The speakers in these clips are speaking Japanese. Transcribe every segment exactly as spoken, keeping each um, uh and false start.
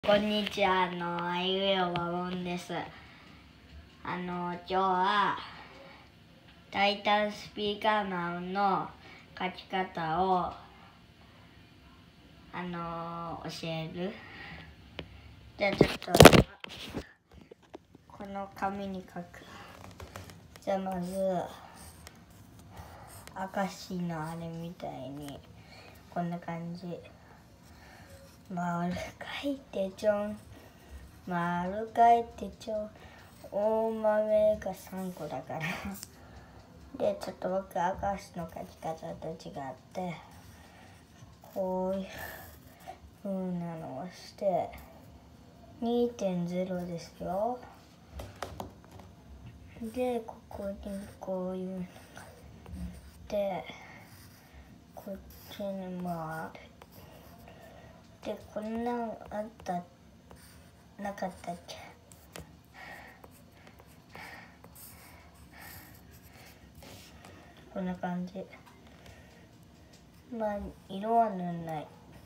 こんにちは、あの、あいうえおわごんです。あの、今日は、タイタンスピーカーマンの書き方を、あの、教える。じゃあちょっと、この紙に書く。じゃあまず、明石のあれみたいに、こんな感じ。丸書いてちょん。丸書いてちょん。大豆がさんこだからでちょっと僕明石の書き方と違ってこういう風なのをして にてんゼロ ですよ。でここにこういうのがあってこっちにもある。でこんなんあったなかったっけ。こんな感じ。まあ色は塗んない。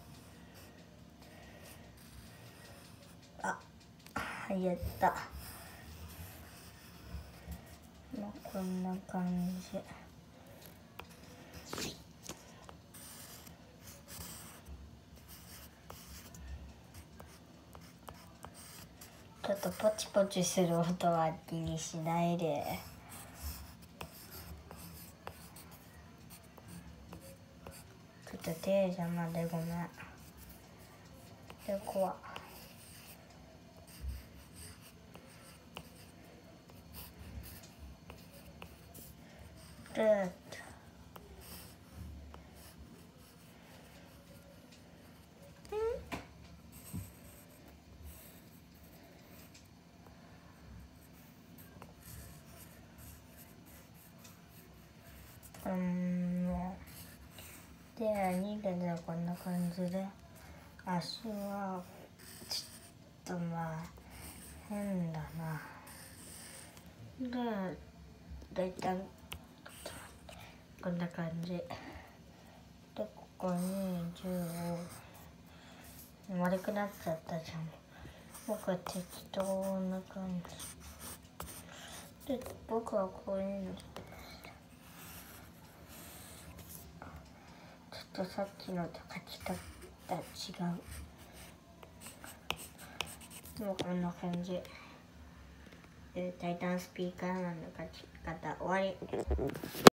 あ、やった。まあこんな感じ。ちょっとポチポチする音は気にしないで。ちょっと手邪魔でごめん。でこはでうんでにででこんな感じで足はちょっとまあ変だな。でだいたいこんな感じでここにじゅうを丸くなっちゃったじゃん。僕は適当な感じで僕はこういうのちょっとさっきのと書き方違う。でもこんな感じ。タイタンスピーカーマンの書き方終わり。